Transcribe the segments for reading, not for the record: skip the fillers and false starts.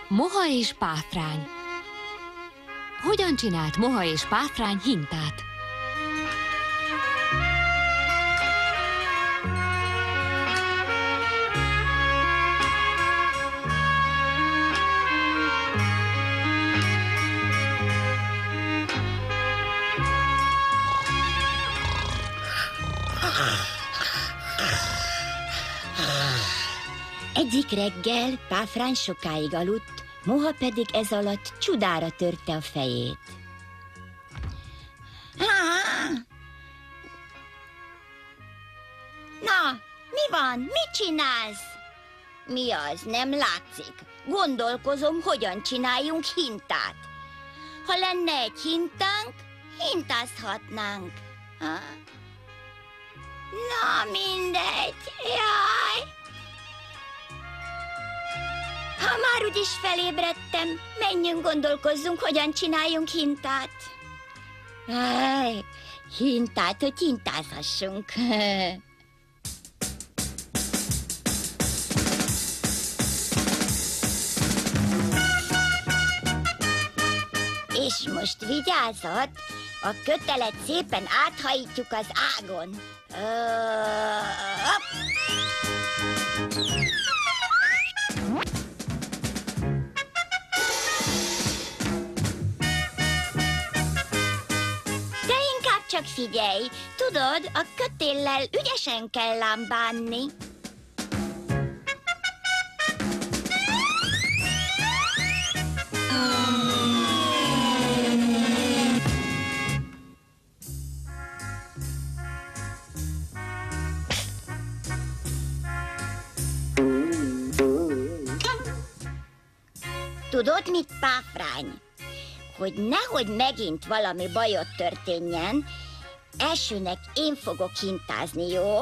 Moha és páfrány. Hogyan csinált Moha és páfrány hintát? Egyik reggel páfrány sokáig aludt, Moha pedig ez alatt csudára törte a fejét. Na, mi van? Mit csinálsz? Mi az? Nem látszik. Gondolkozom, hogyan csináljunk hintát. Ha lenne egy hintánk, hintázhatnánk. Na, mindegy. Jaj! Ha már úgyis felébredtem, menjünk, gondolkozzunk, hogyan csináljunk hintát. Hintát, hogy hintázhassunk. És most vigyázat, a kötelet szépen áthajítjuk az ágon. Csak figyelj, tudod, a kötéllel ügyesen kell ám bánni. Tudod mit, páfrány? Hogy nehogy megint valami bajod történjen, elsőnek én fogok hintázni, jó?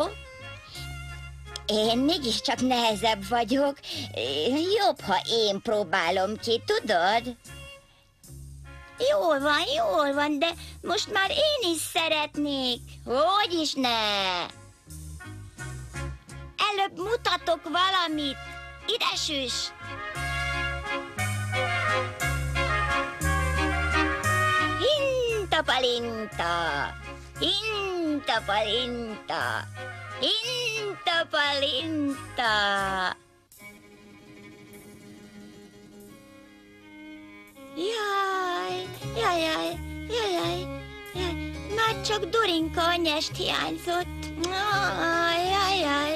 Én mégiscsak nehezebb vagyok. Jobb, ha én próbálom ki, tudod? Jól van, de most már én is szeretnék. Hogyis ne? Előbb mutatok valamit. Ide süss! Hintapalinta! Hintapalinta! Hintapalinta! Jaj! Már csak Dorinka anyást hiányzott. Jaj!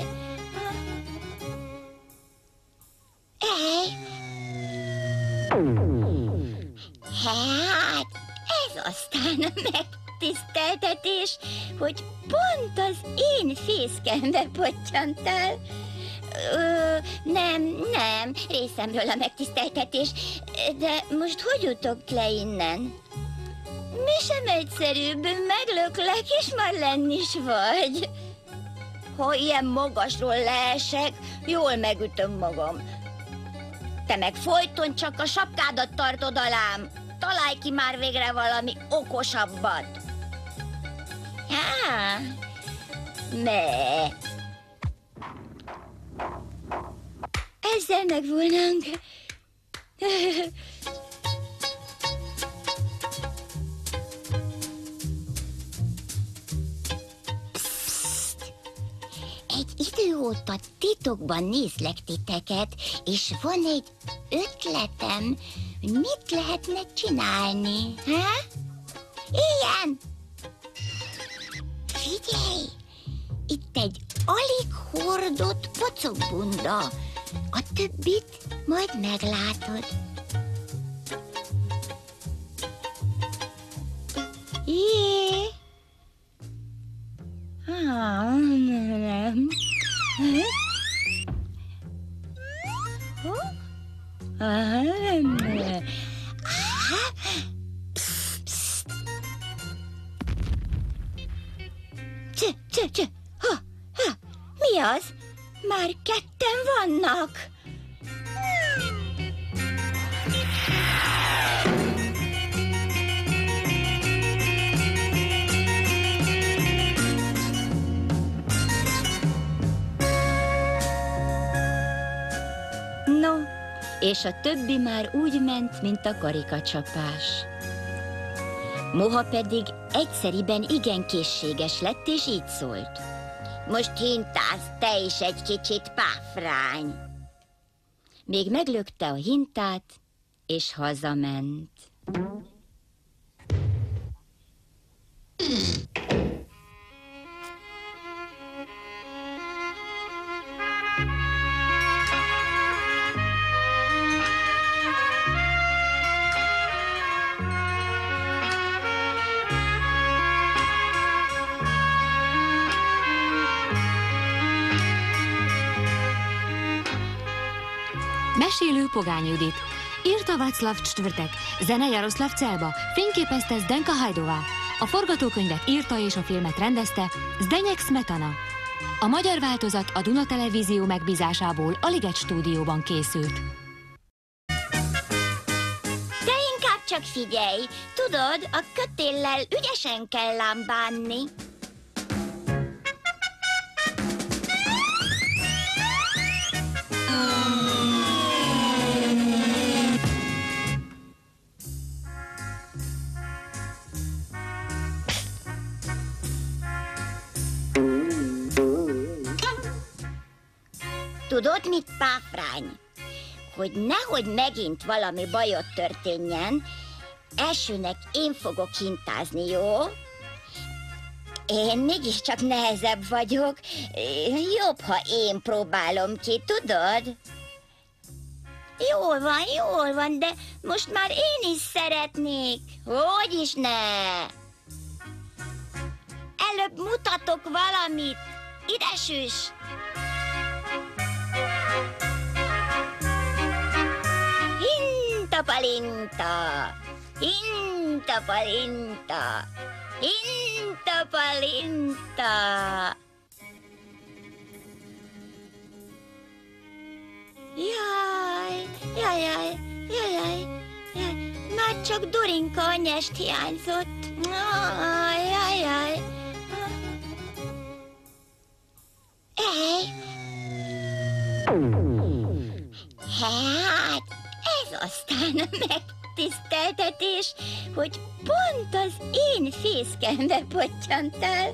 Hát, ez aztán a megtiszteltetés, hogy pont az én fészkembe pottyantál. Nem, részemről a megtiszteltetés, de most hogy jutok le innen? Mi sem egyszerűbb, meglöklek, és már lenn is vagy. Ha ilyen magasról leesek, jól megütöm magam. Te meg folyton csak a sapkádat tartod alám. Találj ki már végre valami okosabbat. Ezzel megvolnánk. Egy idő óta titokban nézlek titeket, és van egy ötletem, hogy mit lehetne csinálni, ha? Ilyen! Figyelj! Itt egy alig hordott pocokbunda. A többit majd meglátod. Jé! Mi az? Már ketten vannak. és a többi már úgy ment, mint a karikacsapás. Moha pedig egyszeriben igen készséges lett, és így szólt. Most hintázz te is egy kicsit, Páfrány. Még meglökte a hintát, és hazament. Mesélő Pogány Judit. Írta Václav Čtvrtek, zene Jaroszláv Celba, fényképezte Zdenka Hajdová. A forgatókönyvet írta és a filmet rendezte Zdeněk Smetana. A magyar változat a Duna Televízió megbízásából a Liget stúdióban készült. Te inkább csak figyelj! Tudod, a kötéllel ügyesen kell ám bánni. Tudod mit, Páfrány? Hogy nehogy megint valami bajod történjen, elsőnek én fogok hintázni, jó? Én mégiscsak nehezebb vagyok. Jobb, ha én próbálom ki, tudod? Jól van, de most már én is szeretnék. Hogyis ne? Előbb mutatok valamit. Ide süss! Hintapalinta, hintapalinta, hintapalinta. Jaj, már csak Dorinka anyest hiányzott. Jaj. Hát, ez aztán a megtiszteltetés, hogy pont az én fészkembe pottyantál.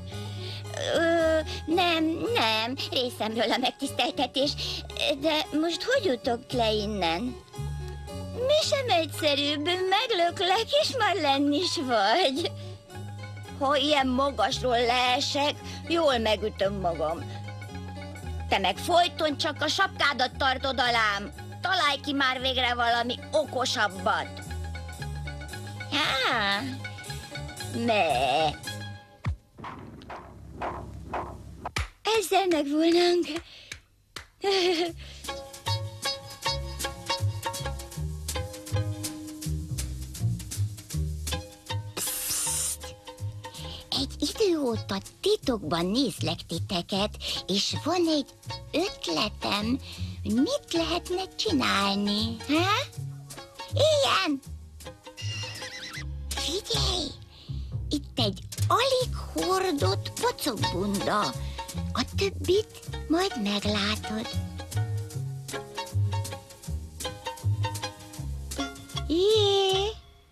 Nem, részemről a megtiszteltetés, de most hogy jutok le innen? Mi sem egyszerűbb, meglöklek, és már lenni is vagy. Ha ilyen magasról leesek, jól megütöm magam. Te meg folyton csak a sapkádat tartod alám. Találj ki már végre valami okosabbat. Ezzel megvolnánk. Egy idő óta titokban nézlek titeket, és van egy ötletem, hogy mit lehetne csinálni, ha? Ilyen! Figyelj! Itt egy alig hordott pocokbunda. A többit majd meglátod. Jé!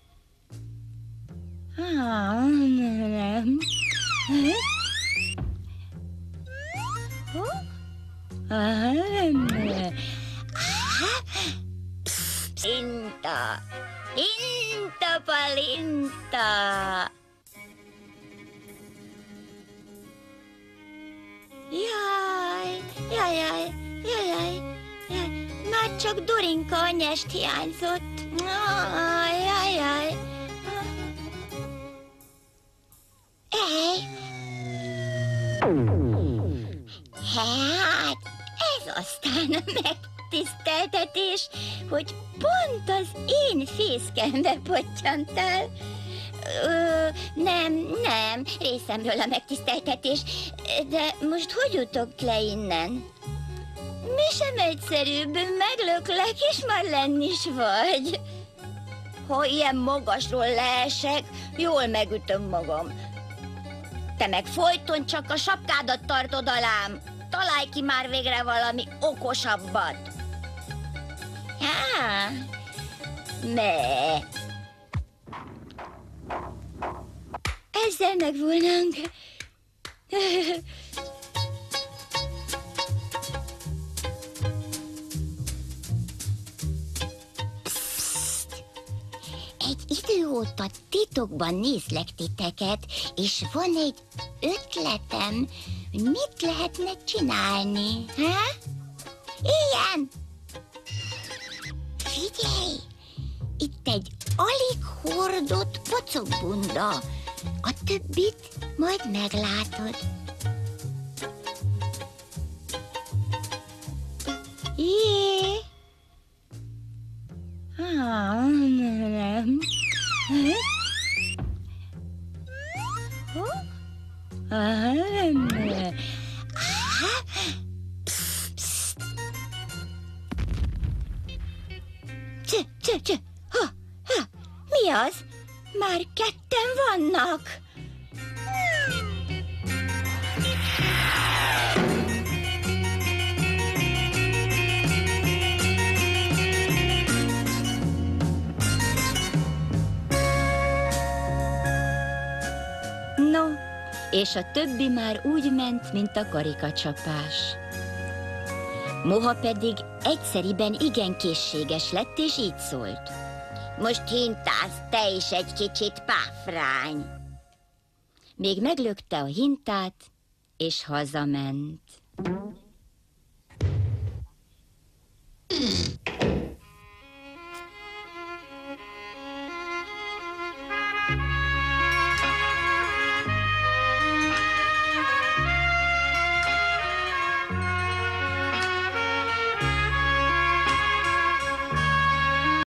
Hintapalinta. Jaj. Már csak Dorinka anyest hiányzott. Jaj. Hát, ez aztán a megtiszteltetés, hogy pont az én fészkembe pottyantál. Nem, részemről a megtiszteltetés, de most hogy jutok le innen? Mi sem egyszerűbb, meglöklek, és már lenni is vagy. Ha ilyen magasról leesek, jól megütöm magam. Te meg folyton csak a sapkádat tartod alám. Találj ki már végre valami okosabbat. Me. Ezzel megvolnánk. Egy idő óta titokban nézlek titeket, és van egy ötletem, hogy mit lehetne csinálni, ha? Ilyen! Figyelj! Itt egy alig hordott pocokbunda. A többit majd meglátod. Jé! Mi az? Már ketten vannak. No, és a többi már úgy ment, mint a karikacsapás. Moha pedig egyszeriben igen készséges lett, és így szólt. Most hintázz te is egy kicsit, páfrány. Még meglökte a hintát, és hazament.